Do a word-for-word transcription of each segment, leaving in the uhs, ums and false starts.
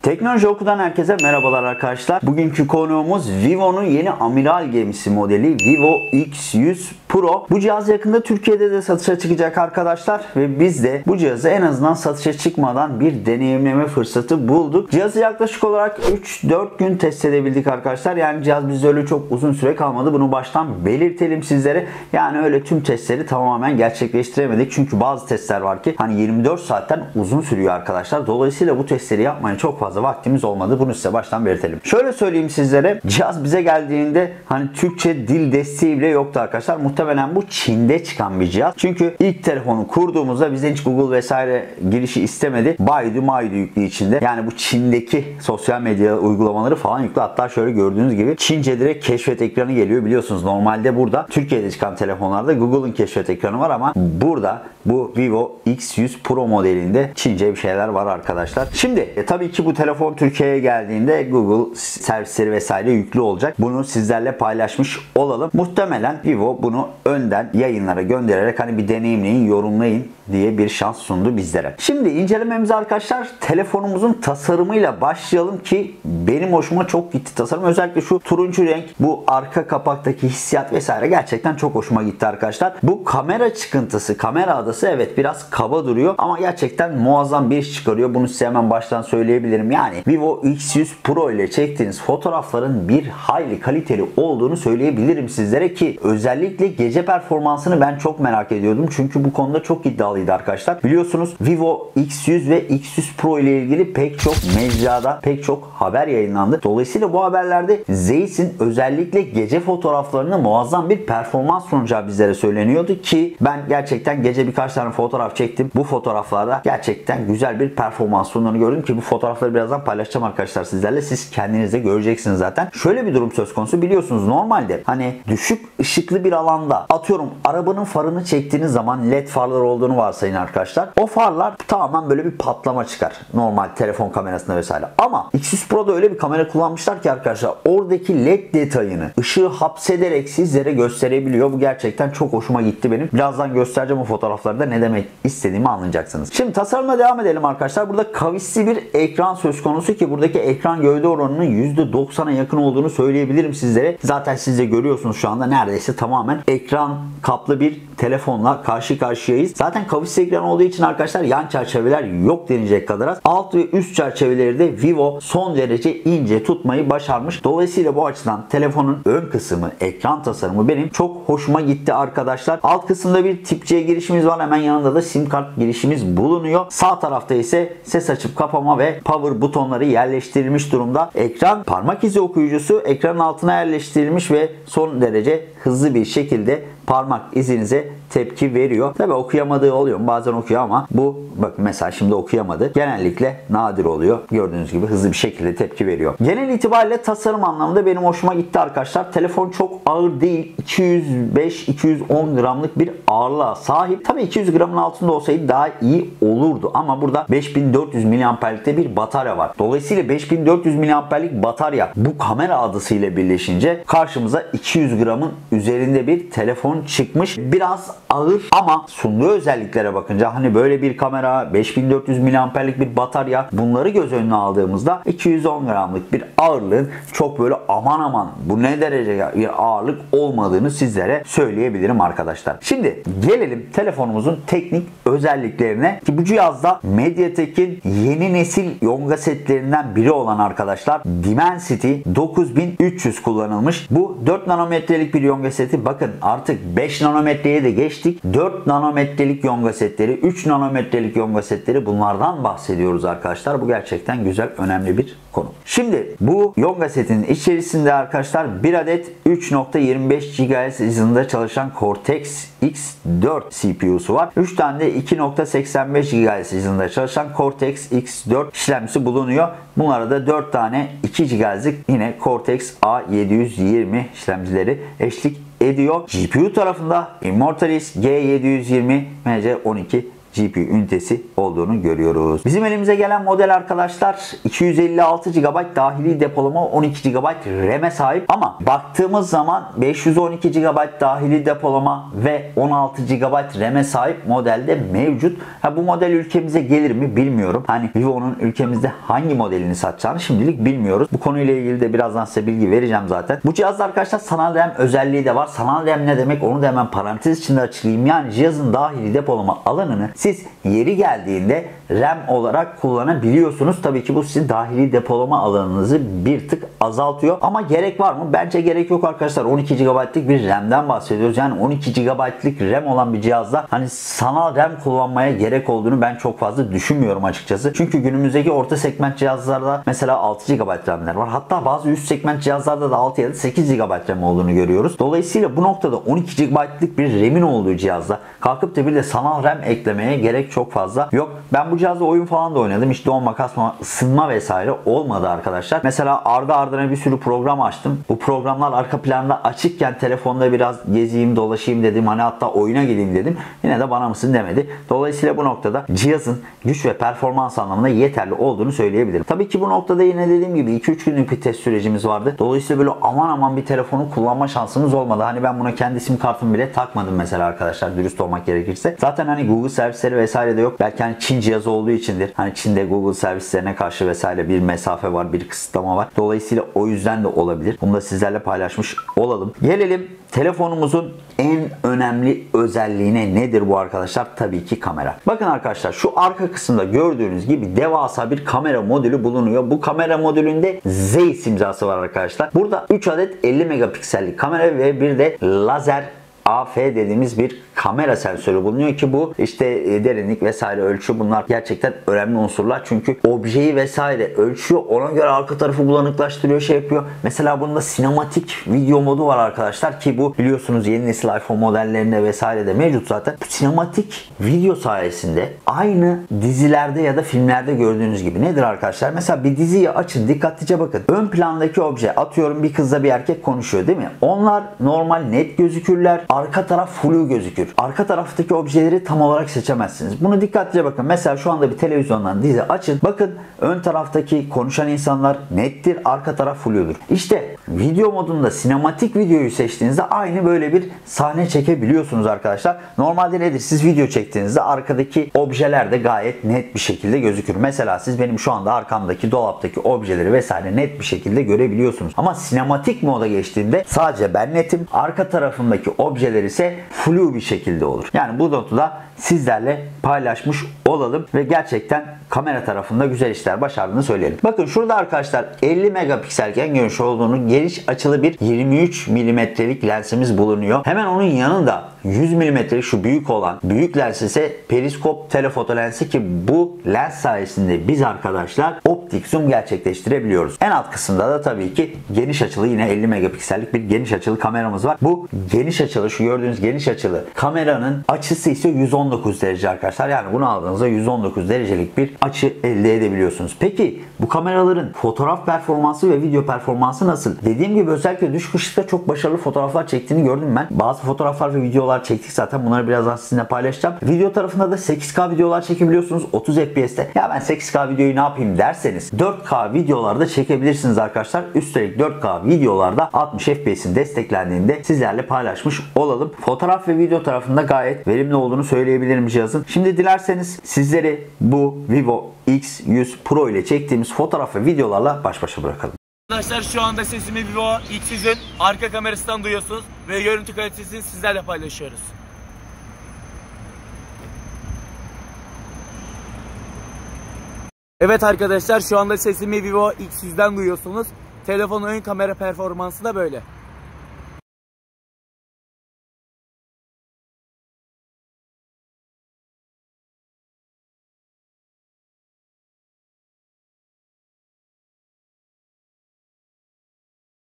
Teknoloji Oku'dan herkese merhabalar arkadaşlar. Bugünkü konuğumuz Vivo'nun yeni amiral gemisi modeli Vivo X yüz Pro. Bu cihaz yakında Türkiye'de de satışa çıkacak arkadaşlar ve biz de bu cihazı en azından satışa çıkmadan bir deneyimleme fırsatı bulduk. Cihazı yaklaşık olarak üç dört gün test edebildik arkadaşlar. Yani cihaz bizde öyle çok uzun süre kalmadı. Bunu baştan belirtelim sizlere. Yani öyle tüm testleri tamamen gerçekleştiremedik. Çünkü bazı testler var ki hani yirmi dört saatten uzun sürüyor arkadaşlar. Dolayısıyla bu testleri yapmaya çok fazla vaktimiz olmadı. Bunu size baştan belirtelim. Şöyle söyleyeyim sizlere. Cihaz bize geldiğinde hani Türkçe dil desteği bile yoktu arkadaşlar. Muhtemelen bu Çin'de çıkan bir cihaz. Çünkü ilk telefonu kurduğumuzda bizden hiç Google vesaire girişi istemedi. Baidu Maidu yüklü içinde. Yani bu Çin'deki sosyal medya uygulamaları falan yüklü. Hatta şöyle gördüğünüz gibi Çince direkt keşfet ekranı geliyor. Biliyorsunuz normalde burada Türkiye'de çıkan telefonlarda Google'ın keşfet ekranı var ama burada bu Vivo X yüz Pro modelinde Çince bir şeyler var arkadaşlar. Şimdi e, tabii ki bu telefon Türkiye'ye geldiğinde Google servisleri vesaire yüklü olacak. Bunu sizlerle paylaşmış olalım. Muhtemelen Vivo bunu önden yayınlara göndererek hani bir deneyimleyin, yorumlayın diye bir şans sundu bizlere. Şimdi incelememize arkadaşlar telefonumuzun tasarımıyla başlayalım ki benim hoşuma çok gitti tasarım. Özellikle şu turuncu renk, bu arka kapaktaki hissiyat vesaire gerçekten çok hoşuma gitti arkadaşlar. Bu kamera çıkıntısı, kamera adası evet biraz kaba duruyor ama gerçekten muazzam bir iş çıkarıyor. Bunu size hemen baştan söyleyebilirim. Yani Vivo X yüz Pro ile çektiğiniz fotoğrafların bir hayli kaliteli olduğunu söyleyebilirim sizlere ki özellikle gece performansını ben çok merak ediyordum. Çünkü bu konuda çok iddialıydı arkadaşlar. Biliyorsunuz Vivo X yüz ve X yüz Pro ile ilgili pek çok mecrada pek çok haber yayınlandı. Dolayısıyla bu haberlerde Zeiss'in özellikle gece fotoğraflarını muazzam bir performans sunacağı bizlere söyleniyordu ki ben gerçekten gece birkaç tane fotoğraf çektim. Bu fotoğraflarda gerçekten güzel bir performans sunduğunu gördüm ki bu fotoğrafları birazdan paylaşacağım arkadaşlar sizlerle. Siz kendiniz de göreceksiniz zaten. Şöyle bir durum söz konusu. Biliyorsunuz normalde hani düşük ışıklı bir alanda atıyorum arabanın farını çektiğiniz zaman led farlar olduğunu varsayın arkadaşlar. O farlar tamamen böyle bir patlama çıkar. Normal telefon kamerasında vesaire. Ama X yüz Pro'da öyle bir kamera kullanmışlar ki arkadaşlar oradaki led detayını ışığı hapsederek sizlere gösterebiliyor. Bu gerçekten çok hoşuma gitti benim. Birazdan göstereceğim o fotoğraflarda ne demek istediğimi anlayacaksınız. Şimdi tasarımla devam edelim arkadaşlar. Burada kavisli bir ekran söz konusu ki buradaki ekran gövde oranının yüzde doksana yakın olduğunu söyleyebilirim sizlere. Zaten siz de görüyorsunuz şu anda neredeyse tamamen ekran kaplı bir telefonla karşı karşıyayız. Zaten kavisli ekran olduğu için arkadaşlar yan çerçeveler yok denecek kadar az. Alt ve üst çerçeveleri de Vivo son derece ince tutmayı başarmış. Dolayısıyla bu açıdan telefonun ön kısmı, ekran tasarımı benim çok hoşuma gitti arkadaşlar. Alt kısımda bir tip C girişimiz var. Hemen yanında da sim kart girişimiz bulunuyor. Sağ tarafta ise ses açıp kapama ve power butonları yerleştirilmiş durumda. Ekran parmak izi okuyucusu ekranın altına yerleştirilmiş ve son derece hızlı bir şekilde parmak izinize tepki veriyor. Tabi okuyamadığı oluyor. Bazen okuyor ama bu bak mesela şimdi okuyamadı. Genellikle nadir oluyor. Gördüğünüz gibi hızlı bir şekilde tepki veriyor. Genel itibariyle tasarım anlamında benim hoşuma gitti arkadaşlar. Telefon çok ağır değil. iki yüz beş iki yüz on gramlık bir ağırlığa sahip. Tabi iki yüz gramın altında olsaydı daha iyi olurdu. Ama burada beş bin dört yüz miliamperlikte bir batarya var. Dolayısıyla beş bin dört yüz miliamperlik batarya bu kamera adısıyla birleşince karşımıza iki yüz gramın üzerinde bir telefon çıkmış. Biraz ağır ama sunduğu özelliklere bakınca hani böyle bir kamera, beş bin dört yüz miliamperlik bir batarya bunları göz önüne aldığımızda iki yüz on gramlık bir ağırlığın çok böyle aman aman bu ne derece bir ağırlık olmadığını sizlere söyleyebilirim arkadaşlar. Şimdi gelelim telefonumuzun teknik özelliklerine ki bu cihazda MediaTek'in yeni nesil yonga setlerinden biri olan arkadaşlar Dimensity dokuz bin üç yüz kullanılmış. Bu dört nanometrelik bir yonga seti. Bakın artık beş nanometreye de geçtik. dört nanometrelik yonga setleri, üç nanometrelik yonga setleri bunlardan bahsediyoruz arkadaşlar. Bu gerçekten güzel, önemli bir konu. Şimdi bu yonga setinin içerisinde arkadaşlar bir adet üç nokta yirmi beş gigahertz hızında çalışan Cortex X dört C P U'su var. üç tane de iki nokta seksen beş gigahertz hızında çalışan Cortex X dört işlemcisi bulunuyor. Bunlara da dört tane iki gigahertz'lik yine Cortex A yedi yüz yirmi işlemcileri eşlik ediyor. G P U tarafında Immortalis G yedi yüz yirmi M C on iki G P U ünitesi olduğunu görüyoruz. Bizim elimize gelen model arkadaşlar iki yüz elli altı gigabayt dahili depolama, on iki gigabayt RAM'e sahip ama baktığımız zaman beş yüz on iki gigabayt dahili depolama ve on altı gigabayt RAM'e sahip modelde mevcut. Ha, bu model ülkemize gelir mi bilmiyorum. Hani Vivo'nun ülkemizde hangi modelini satacağını şimdilik bilmiyoruz. Bu konuyla ilgili de birazdan size bilgi vereceğim zaten. Bu cihazda arkadaşlar sanal RAM özelliği de var. Sanal RAM ne demek onu da hemen parantez içinde açıklayayım. Yani cihazın dahili depolama alanını siz yeri geldiğinde RAM olarak kullanabiliyorsunuz. Tabii ki bu sizin dahili depolama alanınızı bir tık azaltıyor. Ama gerek var mı? Bence gerek yok arkadaşlar. on iki gigabaytlık bir RAM'den bahsediyoruz. Yani on iki gigabaytlık RAM olan bir cihazda hani sanal RAM kullanmaya gerek olduğunu ben çok fazla düşünmüyorum açıkçası. Çünkü günümüzdeki orta segment cihazlarda mesela altı gigabayt RAM'ler var. Hatta bazı üst segment cihazlarda da altı ya da sekiz gigabayt RAM olduğunu görüyoruz. Dolayısıyla bu noktada on iki gigabaytlık bir RAM'in olduğu cihazda kalkıp da bir de sanal RAM eklemeye gerek çok fazla yok. Ben bu cihazda oyun falan da oynadım. Hiç donma, kasma, ısınma vesaire olmadı arkadaşlar. Mesela ardı ardına bir sürü program açtım. Bu programlar arka planda açıkken telefonda biraz gezeyim, dolaşayım dedim. Hani hatta oyuna gideyim dedim. Yine de bana mısın demedi. Dolayısıyla bu noktada cihazın güç ve performans anlamında yeterli olduğunu söyleyebilirim. Tabii ki bu noktada yine dediğim gibi iki üç günlük bir test sürecimiz vardı. Dolayısıyla böyle aman aman bir telefonu kullanma şansımız olmadı. Hani ben buna kendi sim kartımı bile takmadım mesela arkadaşlar, dürüst olmak gerekirse. Zaten hani Google servisleri vesaire de yok. Belki hani Çin cihazı olduğu içindir. Hani Çin'de Google servislerine karşı vesaire bir mesafe var, bir kısıtlama var. Dolayısıyla o yüzden de olabilir. Bunu da sizlerle paylaşmış olalım. Gelelim telefonumuzun en önemli özelliğine. Nedir bu arkadaşlar? Tabii ki kamera. Bakın arkadaşlar, şu arka kısımda gördüğünüz gibi devasa bir kamera modülü bulunuyor. Bu kamera modülünde Zeiss imzası var arkadaşlar. Burada üç adet elli megapiksellik kamera ve bir de lazer A F dediğimiz bir kamera sensörü bulunuyor ki bu işte derinlik vesaire ölçü, bunlar gerçekten önemli unsurlar. Çünkü objeyi vesaire ölçüyor. Ona göre arka tarafı bulanıklaştırıyor, şey yapıyor. Mesela bunda sinematik video modu var arkadaşlar ki bu biliyorsunuz yeni nesil iPhone modellerinde vesaire de mevcut zaten. Bu sinematik video sayesinde aynı dizilerde ya da filmlerde gördüğünüz gibi nedir arkadaşlar? Mesela bir diziyi açın, dikkatlice bakın. Ön plandaki obje, atıyorum bir kızla bir erkek konuşuyor değil mi? Onlar normal net gözükürler. Arka taraf flu gözükür. Arka taraftaki objeleri tam olarak seçemezsiniz. Bunu dikkatlice bakın. Mesela şu anda bir televizyondan dizi açın. Bakın ön taraftaki konuşan insanlar nettir. Arka taraf fludur. İşte video modunda sinematik videoyu seçtiğinizde aynı böyle bir sahne çekebiliyorsunuz arkadaşlar. Normalde nedir? Siz video çektiğinizde arkadaki objeler de gayet net bir şekilde gözükür. Mesela siz benim şu anda arkamdaki dolaptaki objeleri vesaire net bir şekilde görebiliyorsunuz. Ama sinematik moda geçtiğinde sadece ben netim. Arka tarafımdaki objeler ise flu bir şekilde olur. Yani bu notu da sizlerle paylaşmış olalım ve gerçekten kamera tarafında güzel işler başardığını söyleyelim. Bakın şurada arkadaşlar elli megapiksel en geniş olduğunu, geniş açılı bir yirmi üç milimetrelik lensimiz bulunuyor. Hemen onun yanında yüz milimetrelik şu büyük olan büyük lens ise periskop telefoto lensi ki bu lens sayesinde biz arkadaşlar optik zoom gerçekleştirebiliyoruz. En alt kısımda da tabii ki geniş açılı yine elli megapiksellik bir geniş açılı kameramız var. Bu geniş açılı, şu gördüğünüz geniş açılı kameranın açısı ise yüz on dokuz derece arkadaşlar. Yani bunu aldığınızda yüz on dokuz derecelik bir açı elde edebiliyorsunuz. Peki bu kameraların fotoğraf performansı ve video performansı nasıl? Dediğim gibi özellikle düşük ışıkta çok başarılı fotoğraflar çektiğini gördüm ben. Bazı fotoğraflar ve videolar çektik zaten. Bunları birazdan sizinle paylaşacağım. Video tarafında da sekiz K videolar çekebiliyorsunuz otuz F P S'te. Ya ben sekiz K videoyu ne yapayım derseniz dört K videolarda çekebilirsiniz arkadaşlar. Üstelik dört K videolarda altmış F P S'in desteklendiğinde sizlerle paylaşmış olalım. Fotoğraf ve video tarafında gayet verimli olduğunu söyleyebilirim cihazın. Şimdi dilerseniz sizleri bu Vivo X yüz Pro ile çektiğimiz fotoğraf ve videolarla baş başa bırakalım. Arkadaşlar şu anda sesimi Vivo X yüzün arka kamerasından duyuyorsunuz ve görüntü kalitesini sizlerle paylaşıyoruz. Evet arkadaşlar şu anda sesimi Vivo X yüzden duyuyorsunuz. Telefonun ön kamera performansı da böyle.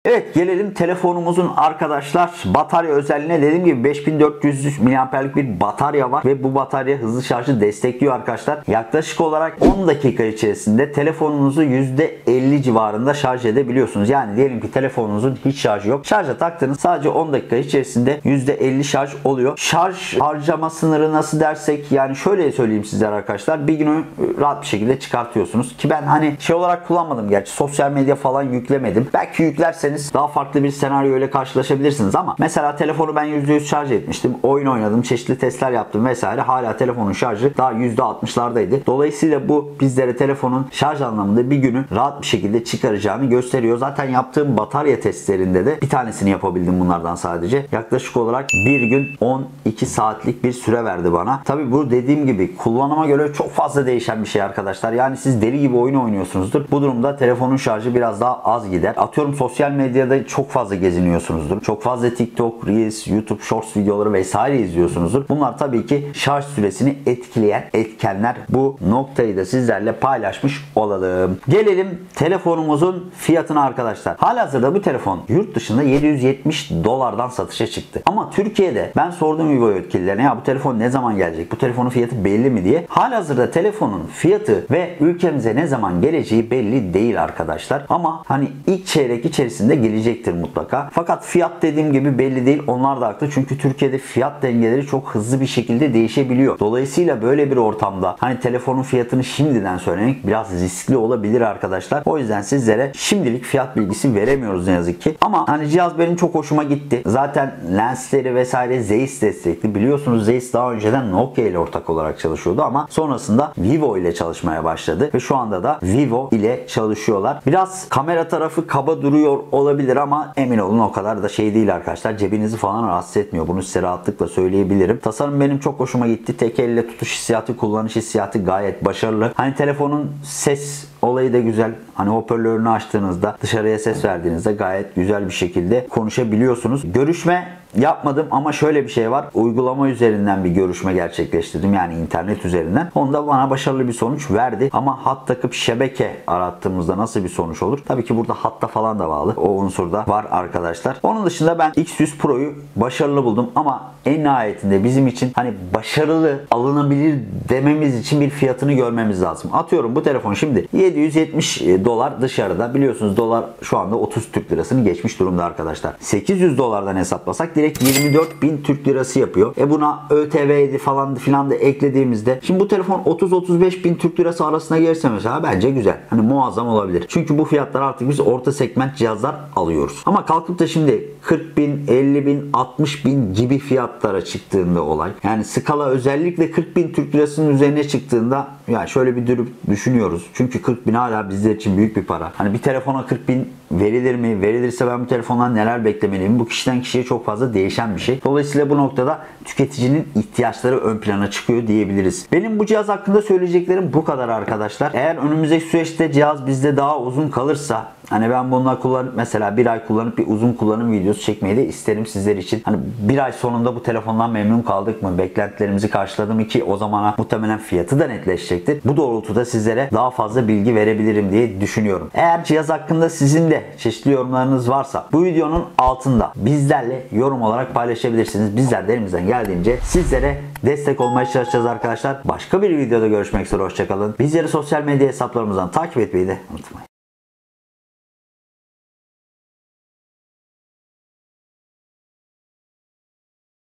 Evet, gelelim telefonumuzun arkadaşlar batarya özelliğine. Dediğim gibi beş bin dört yüz miliamperlik bir batarya var ve bu batarya hızlı şarjı destekliyor arkadaşlar. Yaklaşık olarak on dakika içerisinde telefonunuzu yüzde elli civarında şarj edebiliyorsunuz. Yani diyelim ki telefonunuzun hiç şarjı yok. Şarja taktınız, sadece on dakika içerisinde yüzde elli şarj oluyor. Şarj harcama sınırı nasıl dersek, yani şöyle söyleyeyim sizlere arkadaşlar, bir günü rahat bir şekilde çıkartıyorsunuz ki ben hani şey olarak kullanmadım, gerçi sosyal medya falan yüklemedim. Belki yüklerseniz daha farklı bir senaryo ile karşılaşabilirsiniz ama mesela telefonu ben yüzde yüz şarj etmiştim. Oyun oynadım, çeşitli testler yaptım vesaire. Hala telefonun şarjı daha yüzde altmışlardaydı. Dolayısıyla bu bizlere telefonun şarj anlamında bir günü rahat bir şekilde çıkaracağını gösteriyor. Zaten yaptığım batarya testlerinde de bir tanesini yapabildim bunlardan sadece. Yaklaşık olarak bir gün on iki saatlik bir süre verdi bana. Tabi bu dediğim gibi kullanıma göre çok fazla değişen bir şey arkadaşlar. Yani siz deli gibi oyun oynuyorsunuzdur. Bu durumda telefonun şarjı biraz daha az gider. Atıyorum sosyal medyada çok fazla geziniyorsunuzdur. Çok fazla TikTok, Reels, YouTube Shorts videoları vesaire izliyorsunuzdur. Bunlar tabii ki şarj süresini etkileyen etkenler. Bu noktayı da sizlerle paylaşmış olalım. Gelelim telefonumuzun fiyatına arkadaşlar. Halihazırda bu telefon yurt dışında yedi yüz yetmiş dolardan satışa çıktı. Ama Türkiye'de ben sordum Vivo yetkililerine, ya bu telefon ne zaman gelecek? Bu telefonun fiyatı belli mi diye. Halihazırda telefonun fiyatı ve ülkemize ne zaman geleceği belli değil arkadaşlar. Ama hani ilk çeyrek içerisinde gelecektir mutlaka. Fakat fiyat dediğim gibi belli değil. Onlar da haklı. Çünkü Türkiye'de fiyat dengeleri çok hızlı bir şekilde değişebiliyor. Dolayısıyla böyle bir ortamda hani telefonun fiyatını şimdiden söylemek biraz riskli olabilir arkadaşlar. O yüzden sizlere şimdilik fiyat bilgisi veremiyoruz ne yazık ki. Ama hani cihaz benim çok hoşuma gitti. Zaten lensleri vesaire Zeiss destekli. Biliyorsunuz Zeiss daha önceden Nokia ile ortak olarak çalışıyordu ama sonrasında Vivo ile çalışmaya başladı ve şu anda da Vivo ile çalışıyorlar. Biraz kamera tarafı kaba duruyor olabilir ama emin olun o kadar da şey değil arkadaşlar. Cebinizi falan rahatsız etmiyor. Bunu size rahatlıkla söyleyebilirim. Tasarım benim çok hoşuma gitti. Tek elle tutuş hissiyatı, kullanış hissiyatı gayet başarılı. Hani telefonun ses olayı da güzel. Hani hoparlörünü açtığınızda, dışarıya ses verdiğinizde gayet güzel bir şekilde konuşabiliyorsunuz. Görüşme yapmadım ama şöyle bir şey var. Uygulama üzerinden bir görüşme gerçekleştirdim. Yani internet üzerinden. Onda bana başarılı bir sonuç verdi. Ama hat takıp şebeke arattığımızda nasıl bir sonuç olur? Tabii ki burada hatta falan da bağlı. O unsur da var arkadaşlar. Onun dışında ben X yüz Pro'yu başarılı buldum ama en nihayetinde bizim için hani başarılı, alınabilir dememiz için bir fiyatını görmemiz lazım. Atıyorum bu telefon şimdi yedi yüz yetmiş dolar dışarıda. Biliyorsunuz dolar şu anda otuz Türk lirasını geçmiş durumda arkadaşlar. sekiz yüz dolardan hesaplasak direkt yirmi dört bin Türk lirası yapıyor. E buna ÖTV'ydi falan filan da eklediğimizde şimdi bu telefon otuz otuz beş bin Türk lirası arasına gelirse mesela bence güzel. Hani muazzam olabilir. Çünkü bu fiyatlar artık biz orta segment cihazlar alıyoruz. Ama kalkıp da şimdi kırk bin, elli bin, altmış bin gibi fiyatlara çıktığında olay. Yani skala özellikle kırk bin Türk lirasının üzerine çıktığında yani şöyle bir durup düşünüyoruz. Çünkü kırk bin hala bizler için büyük bir para. Hani bir telefona kırk bin verilir mi? Verilirse ben bu telefondan neler beklemeliyim? Bu kişiden kişiye çok fazla değişen bir şey. Dolayısıyla bu noktada tüketicinin ihtiyaçları ön plana çıkıyor diyebiliriz. Benim bu cihaz hakkında söyleyeceklerim bu kadar arkadaşlar. Eğer önümüzdeki süreçte cihaz bizde daha uzun kalırsa, hani ben bununla kullanıp mesela bir ay kullanıp bir uzun kullanım videosu çekmeyi de isterim sizler için. Hani bir ay sonunda bu telefondan memnun kaldık mı? Beklentilerimizi karşıladı mı ki o zamana muhtemelen fiyatı da netleşecektir. Bu doğrultuda sizlere daha fazla bilgi verebilirim diye düşünüyorum. Eğer cihaz hakkında sizin de çeşitli yorumlarınız varsa bu videonun altında bizlerle yorum olarak paylaşabilirsiniz. Bizler de elimizden geldiğince sizlere destek olmaya çalışacağız arkadaşlar. Başka bir videoda görüşmek üzere. Hoşçakalın. Bizleri sosyal medya hesaplarımızdan takip etmeyi de unutmayın.